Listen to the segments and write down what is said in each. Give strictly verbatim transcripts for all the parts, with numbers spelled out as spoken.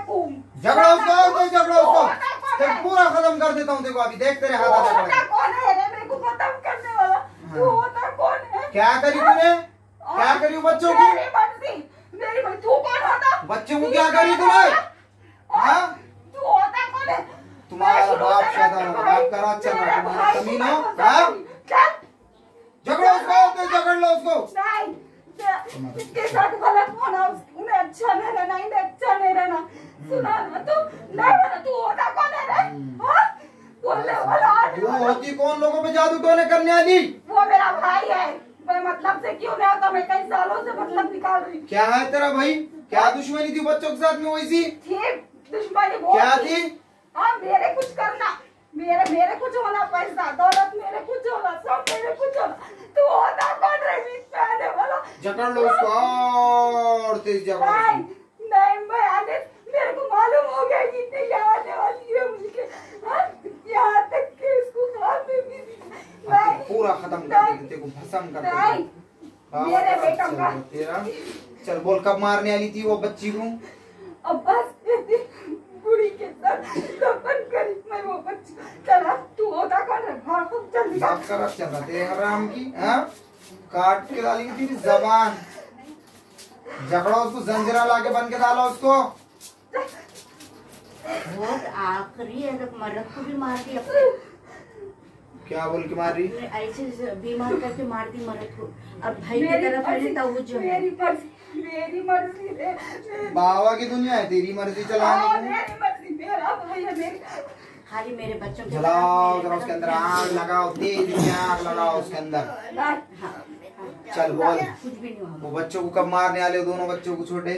देखो झगड़ा उसको और कोई झगड़ा उसको तेरे पूरा खत्म कर देता हूँ। देखो अभी देख तेरे हाथ आ होता कौन है रे मेरे को खत्म करने वाला? तू होता कौन है? क्या करी तूने? क्या करी बच्चों की? मेरी मर्जी, मेरी मर्जी। तू कौन होता? बच्चों को क्या करी तूने? हाँ तू होता कौन है? तुम्हारा बाप शैतान है, बाप का राज चल रहा है तुम्हारा कमीन हो। हाँ झगड़ो उसको, झगड़ लो उसको। नहीं इसके साथ गलत होना, उन्हें अच्छा नहीं रहना, इन्हें अच्छा नहीं रहना। सुना ना तू? नहीं ना तू होता कौन है रे? हाँ बोलने वाला तू होती कौन लोगों पे जादू टोने करने वाली? वो मेरा भाई है। मैं मतलब से क्यों नहीं होता? मैं कई सालों से मतलब निकाल रही। क्या है तेरा भाई? क्या दुश्मनी थी बच्चों के साथ में? वैसी ठीक दुश्मनी बहुत क्या थी? हाँ मेरे कुछ करना, मेरे मेरे कुछ होना, पैसा दौलत मेरे कुछ होना, सब मेरे कुछ होना। तू होता कौन रे बीच में आने वाला? जकड़ लो उसको और तेज जकड़ो। नहीं नहीं मैं आने, मेरे को मालूम हो गया कि इतने यहाँ आने वाली है मुझे। यहाँ तक कि इसको हाथ में भी नहीं पूरा खत्म कर देते को भस्म कर देते। मेरे बेटा का तेरा चल बोल कब मारने वाली थी वो बच्ची को? अब बस बुढ़ी के साथ दफन करी मैं वो बच्ची। चला तू होता कौन है? भाग जल्दी बाप का रख चल रहा तेरे हराम की। हाँ काट के डालेंगे तेरी जबान। झगड़ा उसको, जंजीरा लाके बन के डालो उसको। बहुत आखिरी है, मर्द को भी मार दी। क्या बोल के मार रही? ऐसे बीमार करके मार दी मर्द को। अब भाई की तरफ है तो वो जो मेरी मर्जी, मेरी मर्जी रे। बाबा की दुनिया है, तेरी मर्जी चलाने की। मेरी मर्जी, मेरा भाई है। मेरी खाली मेरे बच्चों के जलाओ जरा उसके अंदर आग लगाओ, तेज में आग लगाओ उसके अंदर। चल बोल कुछ भी नहीं हुआ। वो बच्चों को कब मारने वाले हो? दोनों बच्चों को छोटे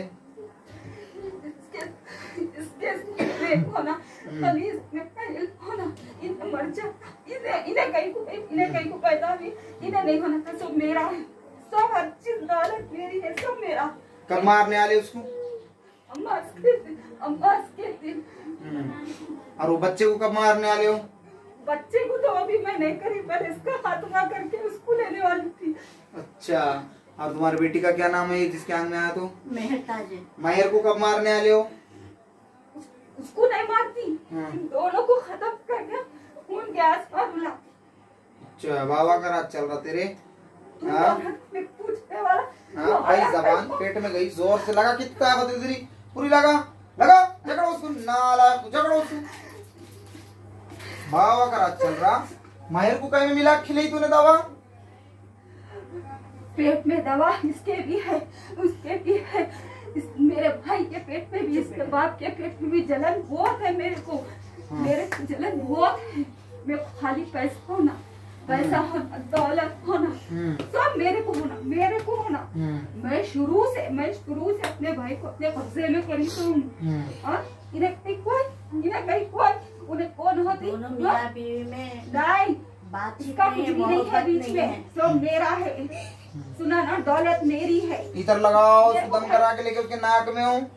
होना प्लीज में फेल होना, इन्हें मर जा, इन्हें इन्हें कहीं को इन्हें कहीं को पैदा भी इन्हें नहीं होना था। सब मेरा है, सब हर चीज दौलत मेरी है, सब मेरा। कब मारने वाले उसको? अम्मा के दिन, अम्मा के दिन। और वो बच्चे को कब मारने वाले हो? बच्चे को तो अभी मैं नहीं करी, पर इसका खात्मा करके उसको लेने वाली थी। अच्छा और तुम्हारी बेटी का क्या नाम है जिसके आंग में आया? तो मेहर ताज है। माहिर को कब मारने वाले हो? उसको नहीं मारती, दोनों को खत्म करके उनके आसपास बुला। अच्छा बाबा का राज चल रहा तेरे। हाँ पूछने वाला। हाँ भाई जबान पेट में गई, जोर से लगा। कितना तेरी पूरी लगा लगा। झगड़ो उसको, नाला झगड़ो उसको। बाबा का राज चल रहा। माहिर को कहीं में मिला खिलाई तूने दवा? पेट में दवा इसके भी है, उसके भी है। इस, मेरे भाई के पेट में भी, इसके बाप के पेट में भी जलन बहुत है मेरे को। हाँ। मेरे को जलन बहुत है। मेरे को खाली पैसा होना, पैसा होना, दौलत होना, सब मेरे को होना, मेरे को होना। मैं शुरू से मैं शुरू से अपने भाई को अपने कब्जे में करी हूँ। इन्हें कहीं कोई इन्हें कहीं कोई उन्हें कौन होती? दोनों मियां बीवी में नहीं बात का कुछ भी नहीं है बीच में, सब मेरा है। सुना ना, दौलत मेरी है। इधर लगाओ उसको, दम करा के लेके उसके नाक में हो।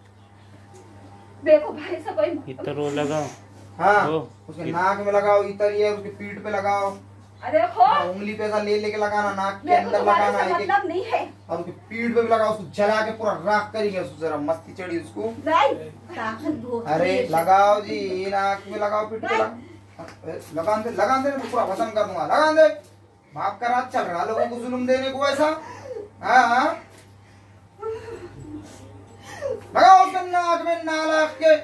देखो भाई सब कोई इतर वो लगाओ। हाँ उसके नाक में लगाओ इतर, ये उसके पीठ पे लगाओ। अरे हो उंगली पे ऐसा ले लेके लगाना, नाक के अंदर लगाना है मतलब नहीं है। और उसके पीठ पे भी लगाओ, उसको जला के पूरा राख करेंगे उसको, जरा मस्ती चढ़ी उसको। नहीं अरे लगाओ जी, नाक में लगाओ, पीठ पे लगा दे, लगा दे तो पूरा खत्म कर दूंगा। लगा दे, बाप का राज चल रहा लोगों को जुल्म देने को ऐसा। हाँ हाँ लगाओ उसके नाक में नाला के।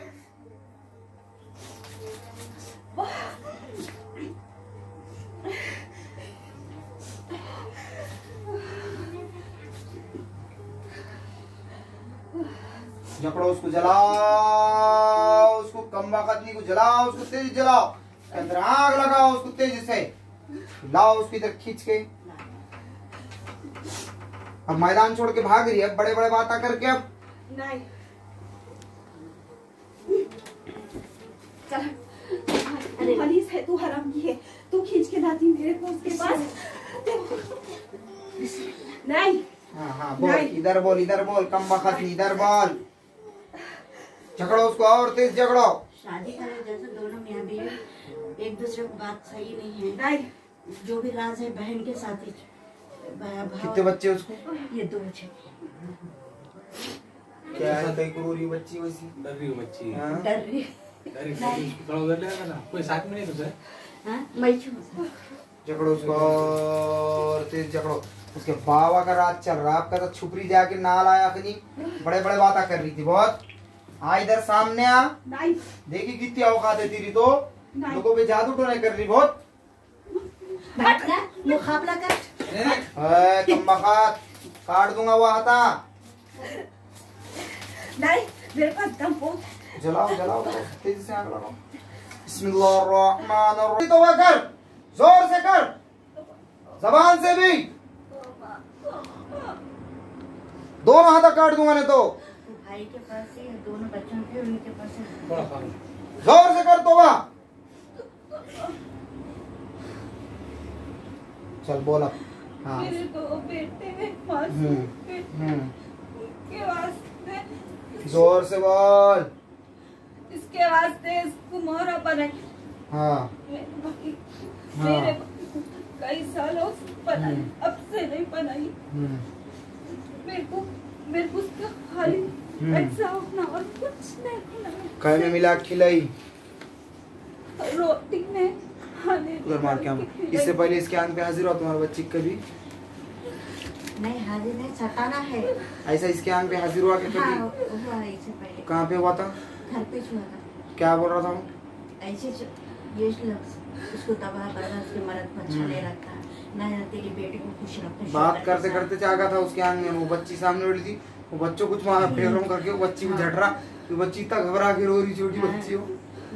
झपड़ो उसको, जलाओ उसको, कम्बा कतनी को जलाओ उसको, तेज जलाओ, अंदर आग लगाओ उसको तेज से। लाओ उसको इधर खींच के। अब मैदान छोड़ के भाग रही है बड़े बड़े बातें करके। अब नहीं चल, पुलिस है, तू हराम की है, तू खींच के लाती मेरे को उसके पास। नहीं हाँ हाँ बोल, इधर बोल, इधर बोल, कम वक्त इधर बोल। झगड़ो उसको और तेज झगड़ो। शादी करे जैसे दोनों मियां बीवी एक दूसरे को बात सही नहीं है। नहीं जो भी राज है बहन के साथ ही। कितने बच्चे उसको? ये दो बच्चे। क्या है कई करोरी बच्ची वैसी डर रही हो बच्ची हाँ? डर रही डर रही है थोड़ा उधर ले आना ना कोई साथ में नहीं तुझे हाँ मैं छू जकड़ो उसको और तेज जकड़ो उसके बाबा का रात चल रहा आपका तो छुपरी जाके नाल आया कि नहीं बड़े बड़े बातें कर रही थी बहुत आ इधर सामने आ नहीं देखी कितनी औकात है तेरी तो नहीं। लोगों पे जादू टोने कर रही बहुत बैठ ना मुकाबला कर है कमबख्त काट दूंगा वो हाथा नहीं मेरे पास दम बहुत जलाओ जलाओ जलाओ, तेजी से आग लगाओ बिस्मिल्लाहिर्रहमानिर्रहीम तो कर जोर से कर जबान से भी दोनों हाथ काट दूंगा नहीं तो भाई के पास से दोनों बच्चों के उनके पास से थोड़ा खा लो जोर से कर तोबा चल बोला हाँ मेरे दो बेटे हैं मासूम हम्म, बेटे हम्म, के वास्ते जोर से बोल इसके वास्ते इसको मोहरा बनाई हाँ मेरे भाई हाँ। मेरे भाई कई सालों से बनाई हम्म। अब से नहीं बनाई हम्म, मेरे को मेरे को उसका खाली हम्म। पैसा होना और कुछ नहीं होना काय में मिला के खिलाई रोटी में खाने उधर मार के हम इससे पहले इसके आंख पे हाजिर हो तुम्हारे बच्ची कभी नहीं हाजिर नहीं सताना है ऐसा इसके आंख पे हाजिर हुआ कि हाँ कभी हुआ इससे पहले कहाँ पे हुआ था घर पे छुआ था क्या बोल रहा था वो? ऐसे च- ये लोग उसको तबाह करना उसके मरद पर छले रखा ना ना तेरी बेटी को खुश रखो बात करते करते जागा था उसके आंख में वो बच्ची सामने बैठी थी वो बच्चों कुछ वहाँ फेरों करके वो बच्ची को झट रहा वो बच्ची इतना घबरा के रो रही छोटी बच्ची हो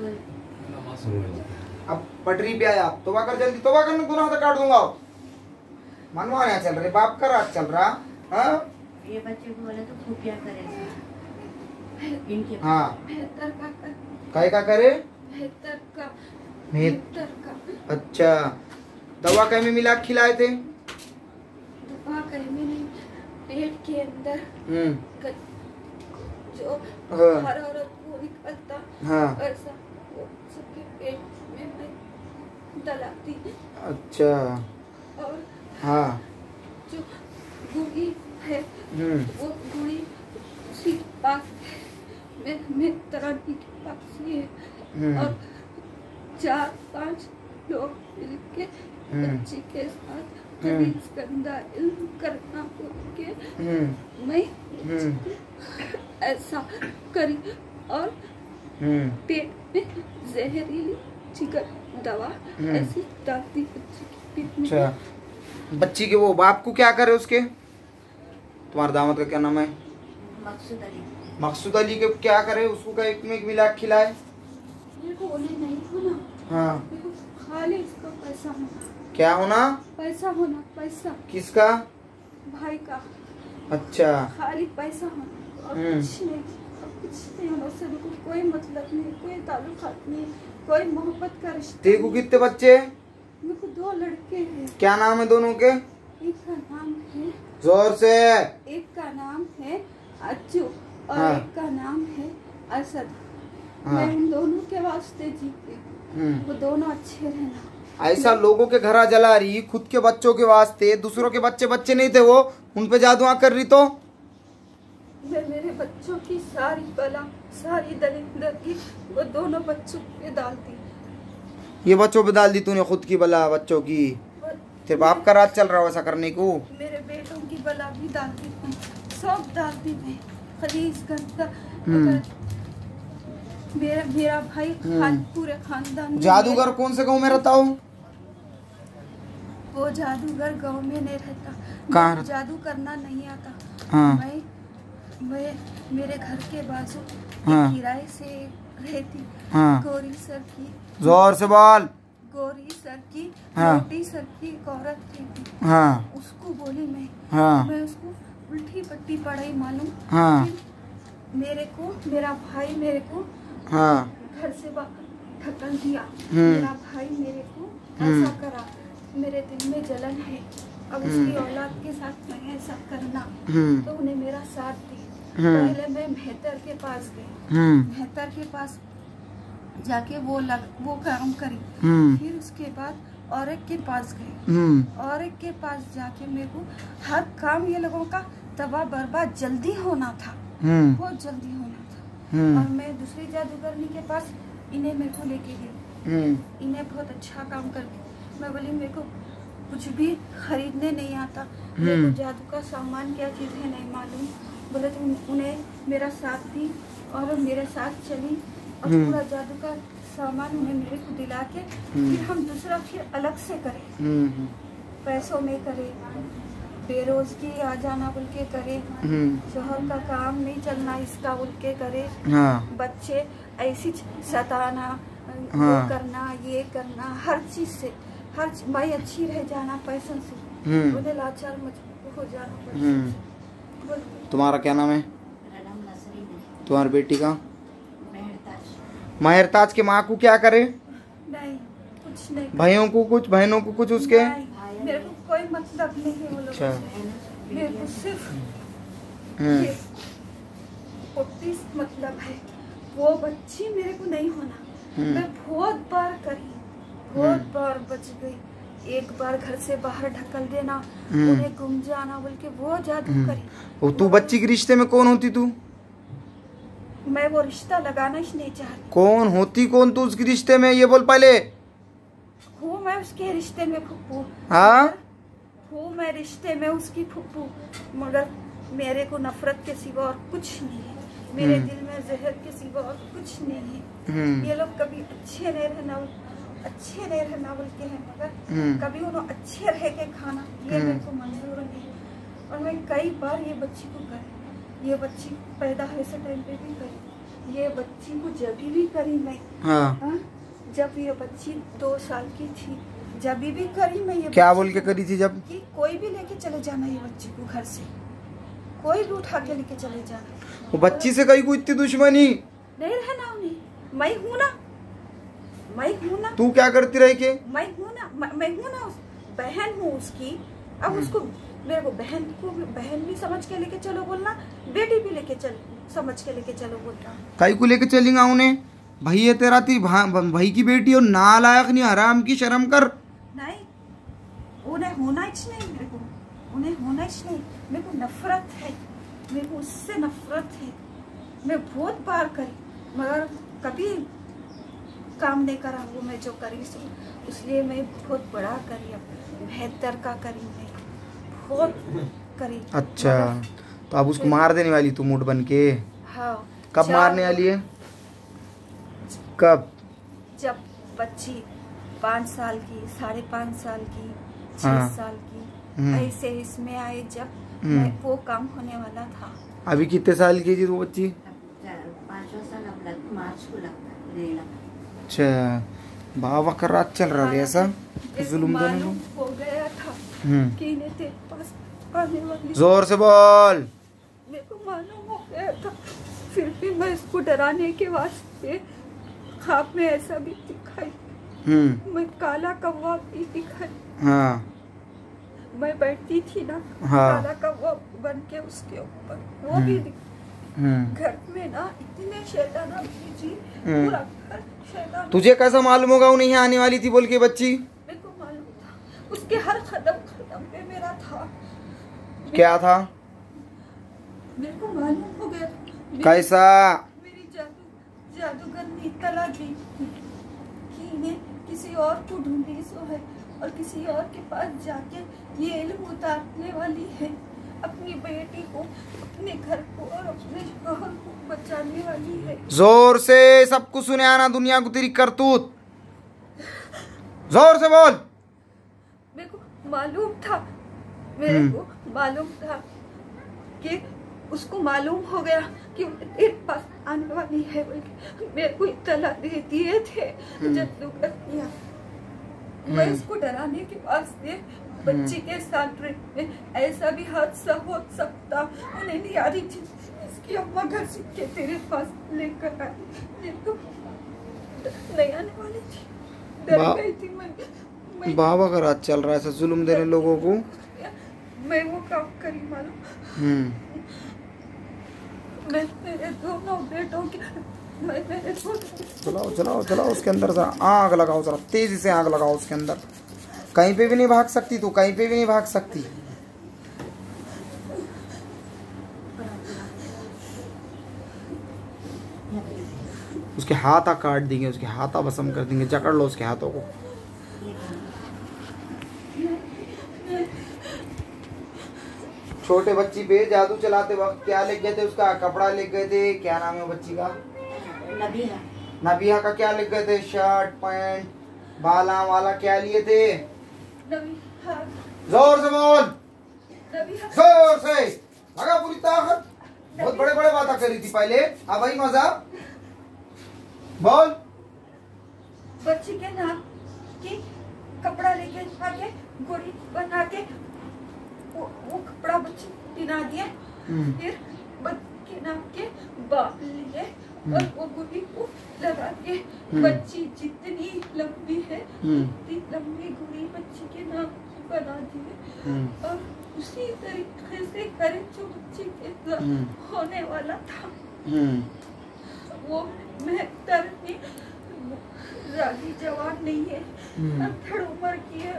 अब पटरी पे आया तोबा कर जल्दी तोबा करने दोनों हाथ काट दूंगा मनवा यहाँ चल रहे बाप का राज चल रहा हाँ ये बच्चे को बोले तो खुफिया करे इनके हाँ बेहतर का कर काय का करे बेहतर का मेहत- बेहतर का अच्छा दवा कहीं में मिला के खिलाए थे दवा कहीं में नहीं पेट के अंदर हम्म क- जो हाँ। हर औरत को निकलता हाँ ऐसा वो सबके पेट में मैं डलाती अच्छा और हाँ जो गुड़ी है हम्म वो गुड़ी उसी के पास है मैं मैं तरानी के पास ही है हम्म और चार पांच लोग मिलके हम्म। बच्ची के साथ हम्म। हदीस गंदा इल्म करना बोल के हम्म मैं हम्म ऐसा करी और हम्म पेट में जहरीली चिकन दवा हम्म। ऐसी डालती बच्ची के पेट में अच्छा बच्ची के वो बाप को क्या करे उसके तुम्हारे दामाद का क्या नाम है मकसूद अली मकसूद अली के क्या करे उसको का एक में एक मिला के खिलाए मेरे को बोले नहीं होना हाँ मेरे को खाली इसका पैसा होना क्या होना पैसा होना पैसा किसका भाई का अच्छा खाली पैसा होना और हम्म। कुछ नहीं और कुछ नहीं होना उससे मेरे को कोई मतलब नहीं कोई ताल्लुकात नहीं कोई मोहब्बत का रिश्ता तेरे को नहीं। कितने बच्चे मेरे को दो लड़के हैं क्या नाम है दोनों के एक का नाम है जोर से एक का नाम है अज्जू और हाँ। एक का नाम है असद हाँ। मैं उन दोनों के वास्ते जीती हम्म वो दोनों अच्छे रहना ऐसा लोगों के घर जला रही खुद के बच्चों के वास्ते दूसरों के बच्चे बच्चे नहीं थे वो उन पे जादू कर रही तो मैं मेरे बच्चों की सारी बला सारी दरिंदगी वो दोनों बच्चों पे डालती ये बच्चों पे डाल दी तूने खुद की बला बच्चों की और तेरे बाप का राज चल रहा है वैसा करने को मेरे बेटों की बला भी डालती हूँ सब डालती मैं खलीस करता हम्म। अगर मेरा मेरा भाई हम्म। खान पूरे खानदान में जादूगर कौन से गाँव में रहता हूँ वो जादूगर गांव में नहीं रहता कहाँ मुझे रहता? जादू करना नहीं आता हाँ मैं मैं मेरे घर के बाजू हाँ। एक किराए से रहती हाँ गौरी सर की जोर से बोल गौरी सर की हाँ। रोटी सर की एक औरत थी हाँ उसको बोली मैं हाँ मैं उसको उल्टी पट्टी पढ़ाई मालूम हाँ फिर मेरे को मेरा भाई मेरे को हाँ घर से बाहर ढकल दिया हम्म। मेरा भाई मेरे को हम्म। ऐसा करा मेरे दिल में जलन है अब उसकी औलाद के साथ मैं ऐसा करना हम्म तो उन्हें मेरा साथ दी हम्म। पहले मैं मेहतर के पास गई हम्म मेहतर के पास जाके वो लग वो काम करी हम्म फिर उसके बाद और एक के पास गई हम्म और एक के पास जाके मेरे को हर काम ये लोगों का तबाह बर्बाद जल्दी होना था हम्म। बहुत जल्दी होना था। हम्म। और मैं दूसरी जादूगरनी के पास इन्हें मेरे को लेके गई। हम्म। इन्हें बहुत अच्छा काम करके मैं बोली मेरे को कुछ भी खरीदने नहीं आता, मेरे को जादू का सामान क्या चीज़ है नहीं मालूम। बोले तो उन्हें मेरा साथ दी और मेरे साथ चली और पूरा जादू का सामान उन्हें मेरे को दिला के फिर हम दूसरा फिर अलग से करें, हम्म। पैसों में करे, बेरोजगी आ जाना बोल के करे, हम्म। शहर का काम नहीं चलना इसका बोल के करे, हाँ। बच्चे ऐसी सताना, हाँ। वो करना ये करना, हर चीज से हर चीज, मैं अच्छी रह जाना पैसों से, हम्म। उन्हें लाचार मजबूर हो जाना पैसों हम्म। से। बोल तुम्हारा क्या नाम है? मेरा नाम नसरीन है। तुम्हारी बेटी का? मेहरताज। महरताज के माँ को क्या करे? नहीं कुछ नहीं, भाइयों को कुछ, बहनों को कुछ उसके? नहीं, मेरे को कोई मतलब नहीं है वो लोगों अच्छा। से, मेरे को सिर्फ हम्म। ये फोर्टिस मतलब है। वो बच्ची मेरे को नहीं होना, हम्म। मैं बहुत बार करी, बहुत बार बच गई। एक बार घर से बाहर ढकल देना, हम्म। उन्हें गुम जाना बोल के वो जादू करी। वो तू बच्ची के रिश्ते में कौन होती तू? मैं वो रिश्ता लगाना ही नहीं चाहती कौन होती कौन तू उसके रिश्ते में, ये बोल पहले। हूँ। मैं उसके रिश्ते में फुप्पू, हाँ? हूँ मैं रिश्ते में उसकी फुप्पू, मगर मेरे को नफरत के सिवा और कुछ नहीं है। मेरे हम्म। दिल में जहर के सिवा और कुछ नहीं है। हम्म। ये लोग कभी अच्छे नहीं रहना अच्छे नहीं रहना बोल के हैं, मगर हम्म। कभी उन्होंने अच्छे रह के खाना ये हम्म। मेरे को मंजूर नहीं। और मैं कई बार ये बच्ची को करी, ये बच्ची पैदा ऐसे टाइम पे भी करी, ये बच्ची को जब भी करी मैं, हाँ। हाँ, जब ये बच्ची दो साल की थी जब भी करी मैं ये क्या बच्ची बोल के को- करी थी जब? कि कोई भी लेके चले जाना ये बच्ची को घर से, कोई भी उठा के लेके चले जाना। वो बच्ची से कहीं को इतनी दुश्मनी? नहीं रहना उन्हें, मैं हूँ ना, मैं हूँ ना, तू क्या करती रही के? मैं हूँ ना, मैं मैं हूँ ना, उस बहन हूँ उसकी। अब उसको मेरे को बहन को भी बहन भी समझ के लेके चलो बोलना, बेटी भी लेके चल समझ के लेके चलो बोलना। कहीं को लेके चलेगा उन्हें? भाई ये तेरा थी भा- भाई की बेटी और नालायक नहीं, हराम की शर्म कर। नहीं, उन्हें होना ही नहीं, मेरे को उन्हें होना ही नहीं। मेरे को नफरत है, मेरे को उससे नफरत है। मैं बहुत बार करी मगर कभी काम नहीं करा वो मैं जो करी सो, इसलिए मैं बहुत बड़ा करी, अब बेहतर का करी मैं बहुत करी। अच्छा, मगर- तो अब उसको मार देने वाली तू मूड बन के? हाँ। कब जब- मारने वाली है? कब? जब बच्ची पाँच साल की, साढ़े पाँच साल की, छह हाँ। साल की, हम्म। ऐसे इसमें आए जब हम्म। मैं वो काम होने वाला था। अभी कितने साल की थी वो बच्ची? पाँचवा साल अब लग मार्च को लगता है, लगता। अच्छा, बाबा का रात चल रहा है ऐसा? मेरे को जुल्म देने मालूम को? हो गया था हम्म। कि इन्हें तेरे पास आने वाली, जोर से बोल। मेरे को मालूम हो गया था, फिर भी मैं इसको डराने के वास्ते ख्वाब में ऐसा भी दिखाई, हम्म। मैं काला कौवा भी दिखाई। हाँ। मैं बैठती थी ना, हाँ। काला कौवा बन के उसके ऊपर, वो भी दिख- हम्म। घर में ना इतने शैताना जी, हम्म। पूरा घर शैतान। तुझे कैसा मालूम होगा वो नहीं आने वाली थी बोल के बच्ची? मेरे को मालूम था, उसके हर कदम कदम पे मेरा था। क्या था? मेरे को मालूम हो गया मेरी- कैसा? मेरी जादू जादूगर ने इत्तला दी कि इन्हें किसी और को ढूंढी सो है और किसी और के पास जाके ये इल्म उतारने वाली है, अपनी बेटी को, अपने घर को और अपने शोहर को बचाने वाली है। जोर से सबको सुने आना दुनिया को तेरी करतूत, जोर से बोल। मेरे को मालूम था, मेरे हम्म। को मालूम था कि उसको मालूम हो गया कि तेरे पास आने वाली है बोल के मेरे को इत्तला दे दिए थे जादूगरनियां। मैं हम्म। उसको डराने के वास्ते बच्ची के साथ में ऐसा भी हादसा हो सकता उन्हें नहीं आ रही थी। इसकी अम्मा घर से के तेरे पास लेकर आई, मेरे को नहीं आने वाली थी, डर बा- गई थी मैं, मैं बाबा का रात चल रहा है ऐसा जुल्म देने लोगों को। मैं वो काम करी मालूम। हम्म। मैं मेरे दोनों बेटों के मैं मेरे दोनों चलाओ चलाओ चलाओ उसके अंदर जरा आग लगाओ, जरा तेजी से आग लगाओ उसके अंदर। कहीं पे भी नहीं भाग सकती तू, कहीं पे भी नहीं भाग सकती। उसके हाथा काट देंगे, उसके हाथा भस्म कर देंगे। जकड़ लो उसके हाथों को। छोटे बच्ची पे जादू चलाते वक्त क्या लिख गए थे? उसका कपड़ा लिख गए थे। क्या नाम है बच्ची का? नबिया। नबिया का क्या लिख गए थे? शर्ट पैंट बाला वाला क्या लिए थे? नबिया। जोर से बोल, नबिया। जोर से लगा पूरी ताकत। बहुत बड़े बड़े बातें करी थी पहले, अब आई मजा। बोल। बच्ची के नाम की कपड़ा लेके आके गोरी बना के वो, वो कपड़ा बच्ची पिना दिया। फिर बच्ची के नाम के बाल लिए और वो गोरी को लगा के बच्ची जितनी लंबी है उतनी लंबी गोरी बच्ची के नाम की बना दी। और उसी तरीके से करे जो बच्ची के साथ होने वाला था। वो मेहतर ने रागी जवान नहीं है, अधड़ उम्र की है।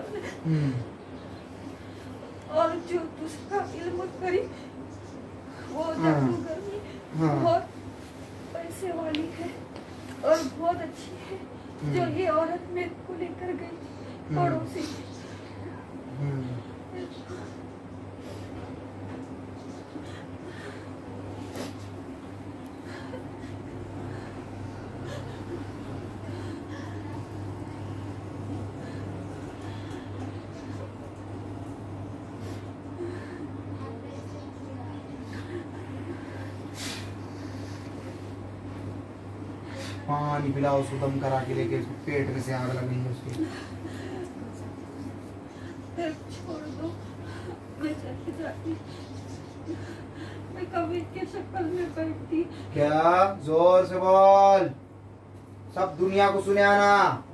और जो दूसरा इल्म करी वो जादूगरनी बहुत पैसे वाली है और बहुत अच्छी है। जो ये औरत मेरे को लेकर गई पड़ोसी। पानी पिलाओ, उसको दम करा के लेके उसको पेट में से आग लगेंगे उसके। छोड़ दो, मैं चली जाती। मैं कभी के शक्ल में बैठती। क्या? जोर से बोल, सब दुनिया को सुने आना।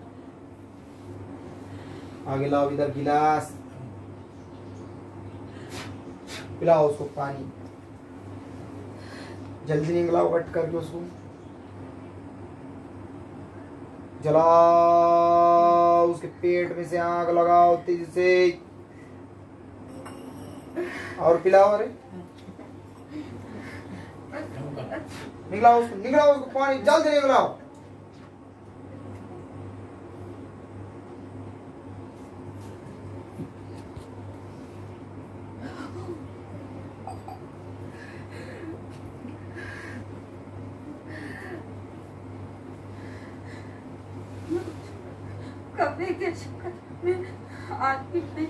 आगे लाओ इधर गिलास, पिलाओ उसको पानी। जल्दी निकलाओ कट करके उसको। जलाओ उसके पेट में से आग लगाओ तेजी से और पिलाओ। अरे निकलाओ उसको, निकलाओ उसको पानी जल्दी निकलाओ। कभी के शक्ल में आदमी नहीं।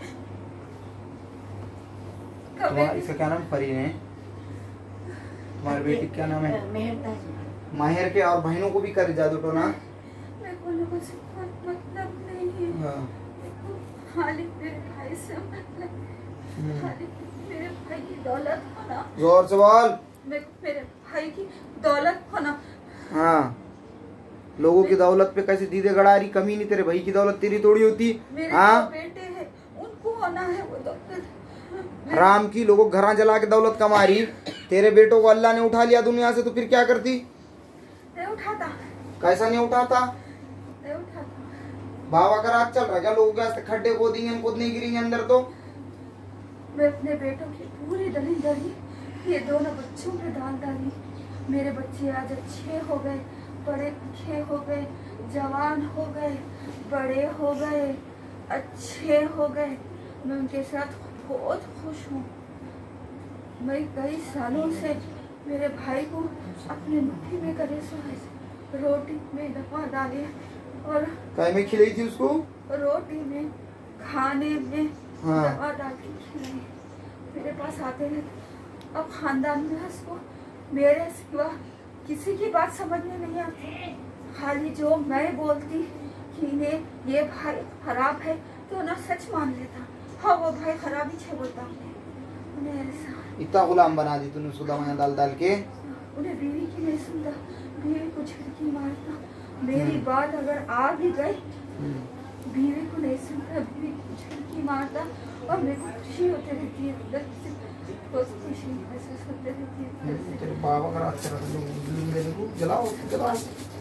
तुम्हारा इसका क्या नाम? परी है। तुम्हारी बेटी क्या नाम है? मेहर। माहिर के और बहनों को भी करे जादू टोना। मेरे को लोगों से कोई मतलब नहीं है। हाँ। खाली मेरे भाई से मतलब, खाली मेरे भाई की दौलत होना। जोर से बोल। मेरे मेरे भाई की दौलत होना। हाँ, लोगों की दौलत पे कैसे दीदे गड़ा रही? कमी नहीं, तेरे भाई की दौलत तेरी थोड़ी होती। मेरे हाँ? दो बेटे हैं, उनको होना है वो दौलत। हराम की, लोगों घरा जला के दौलत कमा रही। तेरे बेटों को अल्लाह ने उठा लिया दुनिया से, तो फिर क्या करती? नहीं उठाता। कैसा नहीं उठाता? नहीं उठाता। बाबा का राज चल रहा है क्या? लोगों के वास्ते खड्डे खोदेंगे, खुद नहीं गिरेंगे अंदर। तो मैं अपने बेटों की पूरी दलीदरी ये दोनों बच्चों पे डाल डाली। मेरे बच्चे आज अच्छे हो गए, पढ़े लिखे हो गए, जवान हो गए, बड़े हो गए, अच्छे हो गए। मैं उनके साथ बहुत खुश हूँ। मैं कई सालों से मेरे भाई को अपने मुट्ठी में करे सो रोटी में दफा डाले और काय में खिलाई थी उसको? रोटी में, खाने में हाँ। दवा डाल के खिलाई। मेरे पास आते हैं। अब खानदान में उसको मेरे सिवा किसी की बात समझ में नहीं आती। खाली जो मैं बोलती कि इन्हें ये भाई खराब है तो ना सच मान लेता। हाँ, वो भाई खराब ही छे बोलता उन्हें ऐसा। इतना गुलाम बना दी तूने उसको दवाइयाँ डाल डाल के। उन्हें बीवी की नहीं सुनता, बीवी को झटकी मारता। मेरी बात अगर आ भी गई, बीवी को नहीं सुनता, बीवी को झटकी मारता। और मेरे को खुशी होती रहती है अंदर से, बहुत खुशी महसूस होती रहती है। तेरे बाबा का राज चल रहा है। जलाओ उसको, जलाओ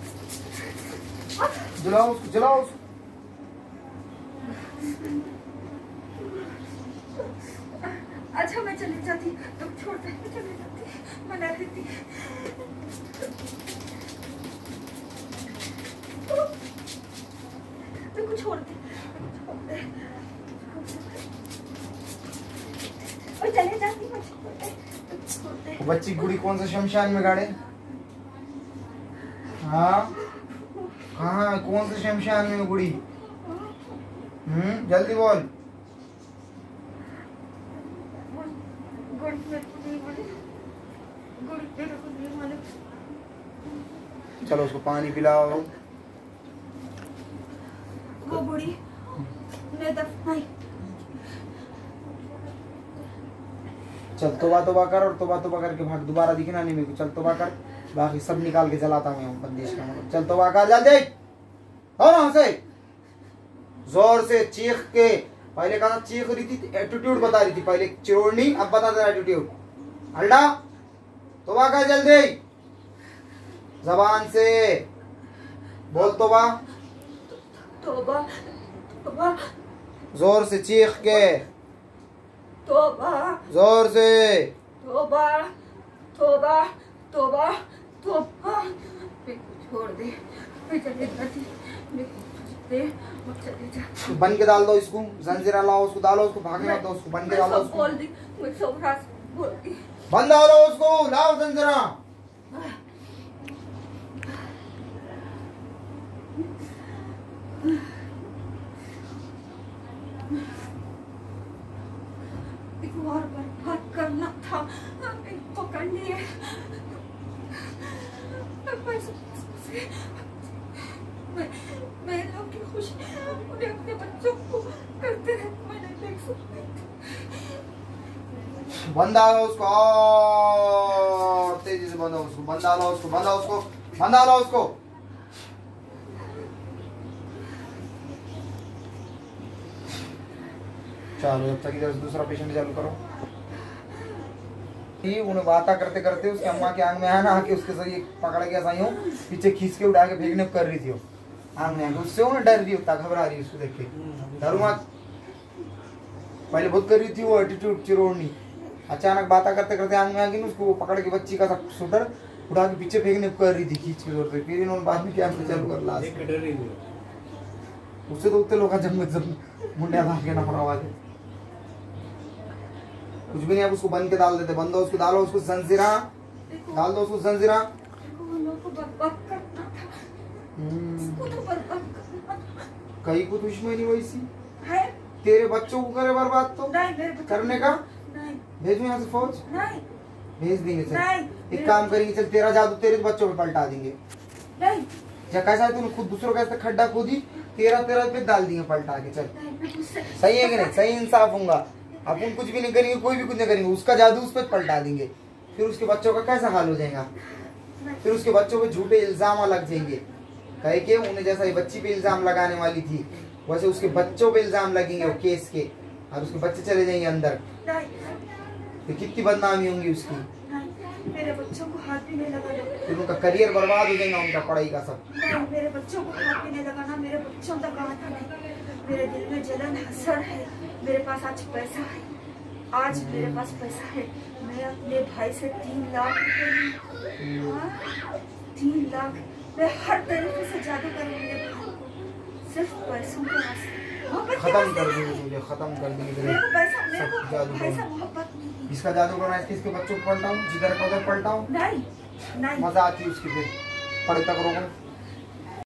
जलाओ उसको, जलाओ उसको। अच्छा मैं चली जाती, तुम छोड़ दे, मैं चली जाती, मना रहती। बच्ची गुड़ी कौन से शमशान में गाड़े? हाँ कहाँ कौन से शमशान में गुड़ी? हम्म जल्दी बोल। चलो उसको पानी पिलाओ। वो बुढ़ी ने दफनाई। चल तोबा तोबा कर और तोबा तोबा करके भाग, दोबारा दिखना नहीं मेरे को। चल तोबा कर, बाकी सब निकाल के जलाता मैं बंदिश का। चल तोबा कर जल्दी। हो ना से जोर से चीख के, पहले कहा चीख रही थी, एटीट्यूड बता रही थी पहले चिरोड़नी, अब बता दे एटीट्यूड। हल्डा तोबा कर जल्दी, जबान से बोल तोबा। तोबा तोबा जोर से चीख के, तोबा जोर से। तोबा तोबा तोबा तोबा। मेरे को छोड़ दे, मैं चले जाती, मेरे को छोड़ दे, मैं चले जा। बन के डाल दो इसको, जंजीरा लाओ उसको, डालो उसको, भागने मत दो उसको, बन के डालो मैं सब उसको। बोल दी, मैं सब रात बोल दी। बंद डालो उसको, लाओ जंजीरा। एक बार बर्बाद करना था, इनको करनी है। मैं मैं लोग की खुशी उन्हें अपने बच्चों को करते रहे, मैं नहीं देख सकती। बंद डालो उसको, और तेजी से बंद उसको, बंद डालो उसको, बंद डालो उसको, बंद डालो उसको। चलो जब तक इधर से दूसरा पेशेंट चालू करो। ठीक, उन्हें बातें करते करते उसके अम्मा के आंग में आया ना, आके उसके जरिए पकड़ के ऐसा यूं पीछे खींच के उठा के फेंकने कर रही थी वो आंग में आके। उससे उन्हें डर रही होता, घबरा रही उसको देख के। डरू मत, पहले बहुत कर रही थी वो एटीट्यूड चिरोड़नी, अचानक बातें करते करते आंग में आके उसको पकड़ के बच्ची का स्वेटर उठा के पीछे फेंकने कर रही थी खींच के जोर से। फिर इन्होंने बाद में क्या चालू कर ला, उससे तो उतने लोग जब जब मुंडिया भाग के ना पड़ा हुआ थे। कुछ भी नहीं, आप उसको बंद के डाल देते, बंद दो उसको, डालो उसको जंजीरा, डाल दो उसको जंजीरा। कहीं को दुश्मनी वैसी है, तेरे बच्चों को करे बर्बाद तो नहीं मेरे बच्चों करने का। नहीं भेजो यहाँ से फौज, नहीं भेज देंगे। चल नहीं एक काम करेंगे, चल तेरा जादू तेरे बच्चों पे पलटा देंगे। नहीं या कैसा है, तूने खुद दूसरों का ऐसा खड्डा खोदी, तेरा तेरा पे डाल देंगे पलटा के। चल नहीं, सही है कि नहीं, सही इंसाफ होगा। अपन कुछ भी नहीं करेंगे, कोई भी कुछ नहीं करेंगे, उसका जादू उस पर पलटा देंगे। फिर उसके बच्चों का कैसा हाल हो जाएगा, फिर उसके बच्चों पे झूठे इल्जाम लग जाएंगे। कहे के उन्हें जैसा ये बच्ची पे इल्जाम लगाने वाली थी, वैसे उसके बच्चों पे इल्जाम लगेंगे वो केस के, और उसके बच्चे चले जाएंगे अंदर। तो कितनी बदनामी होंगी उसकी। मेरे बच्चों को हाथ भी नहीं लगाना, फिर उनका करियर बर्बाद हो जाएगा, उनका पढ़ाई का सब। नहीं मेरे बच्चों को हाथ भी नहीं लगाना, मेरे बच्चों तक आता नहीं। मेरे दिल में जलन हसड़ है। मेरे पास आज पैसा है, आज मेरे पास पैसा है। मैं अपने भाई से तीन लाख रुपए, हाँ, तीन लाख मैं हर तरीके से जादू करूंगी मेरे भाई को, सिर्फ पैसों के वास्ते। खत्म कर देंगे तुझे, खत्म कर देंगे मेरे को पैसा, मेरे सब को जादू पैसा करो। मोहब्बत नहीं। इसका जादू करना है, इसके बच्चों को पलटाऊं, जिधर का उधर पलटाऊं, नहीं नहीं मजा आती है उसकी। फिर पढ़े तक रोको।